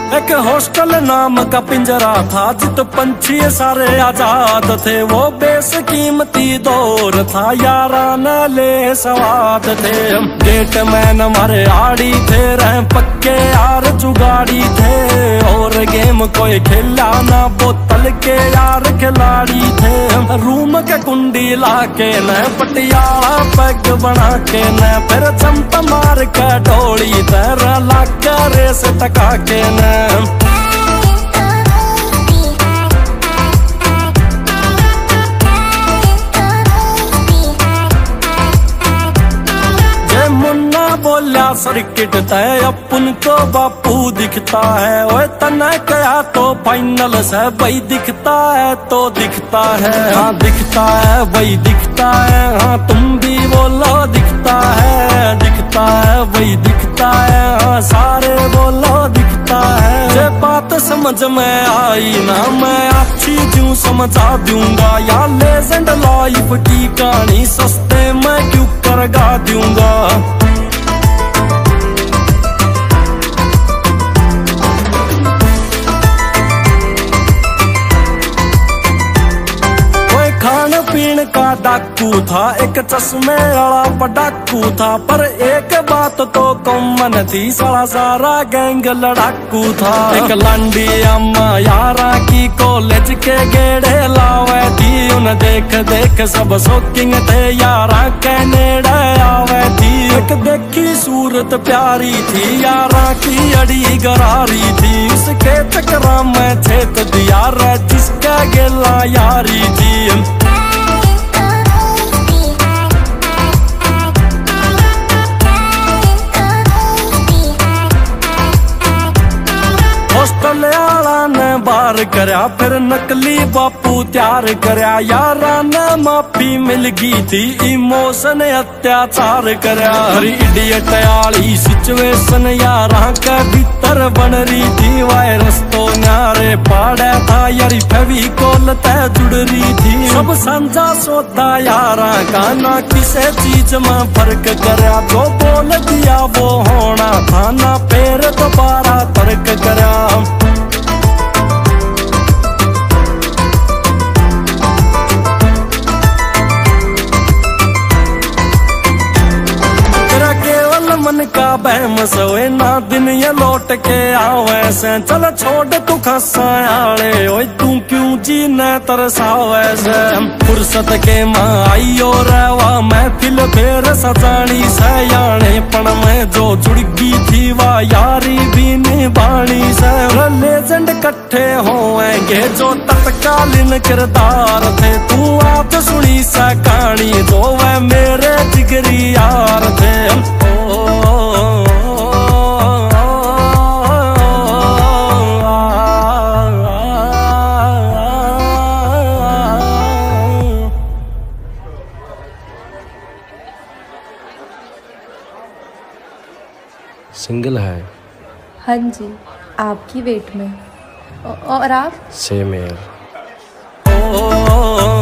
एक हॉस्टल नाम का पिंजरा था जित पंछी सारे आजाद थे। वो बेशकीमती दौर था याराना ले सवाद थे। गेट मैन हमारे आड़ी थे, रह पक्के यार जुगाड़ी थे। और गेम कोई खेला ना, बोतल के यार खिलाड़ी थे। रूम के कुंडी लाके न पटियाला पैग बना के न, फिर चंप मार के डोली तरह लाके रेस टका के न। बोला सर्किट तय अपन को बापू दिखता है। ओए तना कया तो फाइनल से भाई दिखता है तो दिखता है। हाँ दिखता है भाई दिखता है, हाँ तुम भी बोलो दिखता है। दिखता है भाई दिखता है, हाँ सारे बोलो दिखता है। जे बात समझ में आई ना मैं अच्छी क्यों समझा दूंगा। या लेजेंड लाइफ की कहानी सस्ते में क्यों करगा दूंगा। पीण का डाकू था, एक चश्मे वाला पटाकू था। पर एक बात तो कॉमन थी, सारा सारा गैंग लड़ाकू था। एक लांडी अम्मा यारा की कॉलेज के गेड़े लावे थी। उन देख देख सब शौकिंग थे, यारा के नेड़े आवे थी। एक देखी सूरत प्यारी थी, यारा की अड़ी गरारी थी। इसके चक्रा में छेद दिया जिसका गेला यारी थी। हॉस्टल यारा ने बार करया, फिर नकली बापू तैयार करया। यारा ने माफी मिल गई थी, इमोशन अत्याचार करया। हरी इडियट वाली सिचुएशन यारा के भीतर बन रही थी। वायरस तो न्यारे पाड़ा था, यारी फेविकोल तय जुड़ रही थी। सब सांझा सोता यारा का, ना किसी चीज में फर्क करया। जो बोल दिया वो होना था, ना फिर दोबारा तर्क करया। मन का बहम सोए ना, दिन ये लौट के आवे से। चल छोड़ तू खसायाले, ओए तू क्यों जीने तरसावे से। फुर्सत के मां आई और रवा महफिल फेर सजानी से। याने पण में जो जुड़ गई थी, वह यारी भी निभानी से। लेजेंड कट्ठे होएंगे जो तत्कालीन किरदार थे। तू आप सुनी सा कहानी, जो वह मेरे जिगरी यार थे। सिंगल है? हाँ जी, आपकी वेट में। और आप? सेम है।